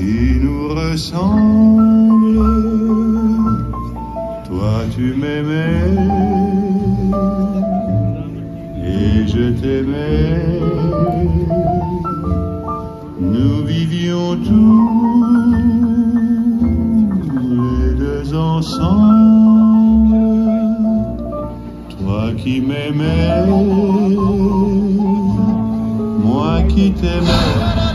qui nous ressemble. Toi tu m'aimais et je t'aimais. Nous vivions tous les deux ensemble. Toi qui m'aimais, moi qui t'aimais.